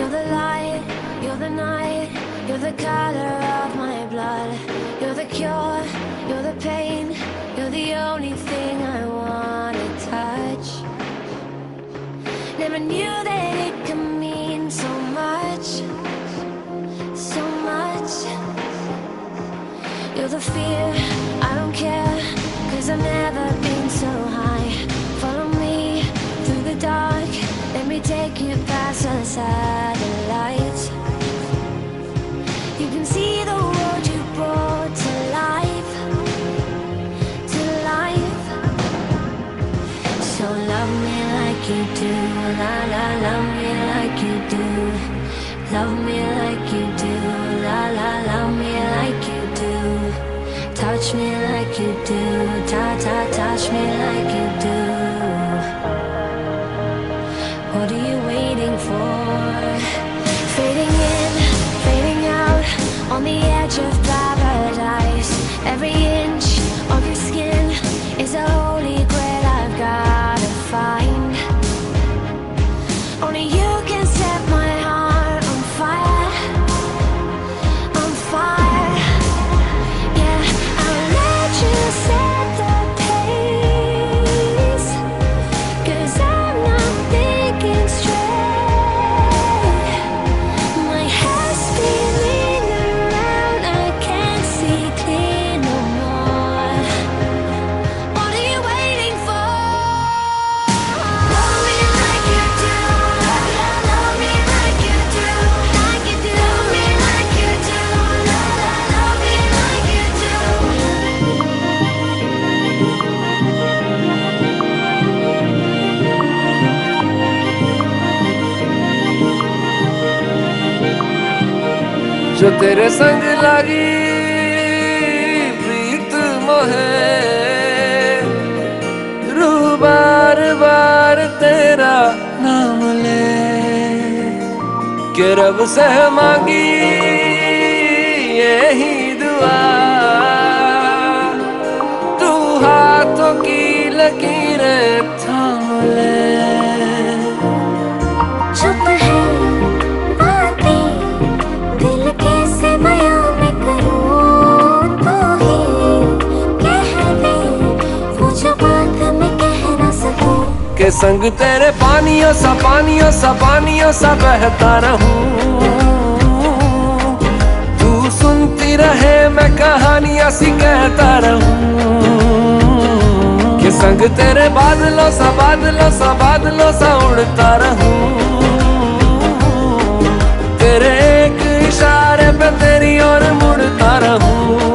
You're the light, you're the night, you're the color of my blood. You're the cure, you're the pain, you're the only thing I wanna touch. Never knew that it could mean so much, so much. You're the fear, I don't care, 'cause I've never been so high. Follow me through the dark, let me take you past the satellites. You can see the world you brought to life, to life. So love me like you do, la la, love me like you do. Love me like you do, la la, love me like you do. Touch me like you do, ta ta, touch me like you do. What are you waiting for? Fading in, fading out, on the edge of paradise. Every inch of your skin is a holy grail I've gotta find. Only you can set my heart on fire, on fire. Yeah, I'll let you set the pace, 'cause I'm not thinking straight. My head's spinning around, I can't see clear no more. What are you waiting for? Love me like you do, love me like you do, like you do. Love me like you do, love me like you do. जो तेरे संग लगी प्रीत मोहे, रूह बार बार तेरा नाम ले, के रब से मांगी यही दुआ, तू हाथों की लकीरें थाम ले। चुप है बातें, दिल कैसे बयां मैं करूं, तू ही कह दे वो जो बात मैं कह ना सकूं। के संग तेरे पानियों सा पानियों सा पानियों सा बहता रहूं, तू सुनती रहे मैं कहानियां सी कहता रहूं। के संग तेरे बादलों सा बादलों सा बादलों सा उड़ता रहूं, तेरे एक इशारे पे तेरी ओर मुड़ता रहूं।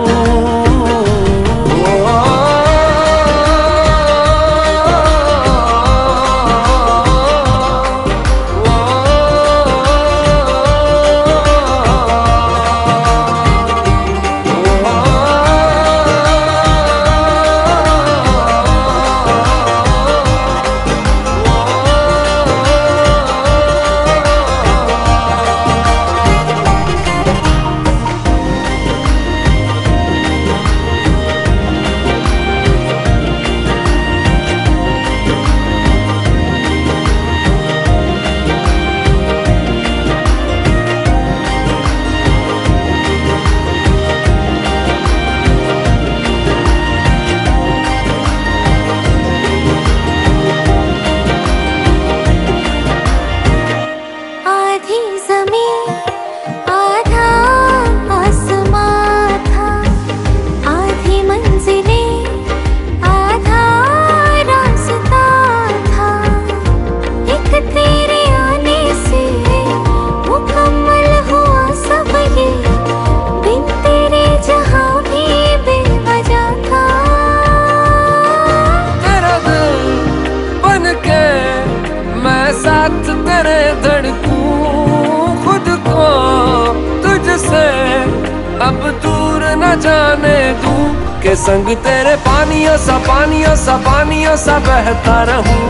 अब दूर न जाने दूं, के संग तेरे पानियों सा पानियों सा पानियों सा बहता रहूं,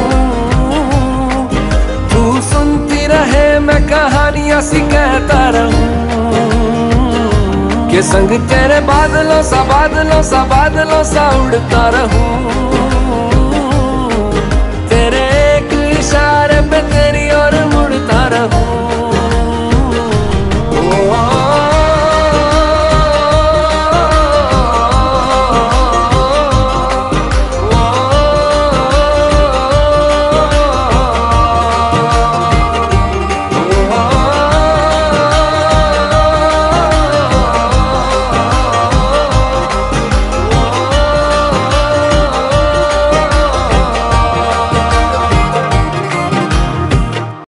तू सुनती रहे मैं कहानियां सी कहता रहूं। के संग तेरे बादलों सा बादलों सा बादलों सा उड़ता रहूं,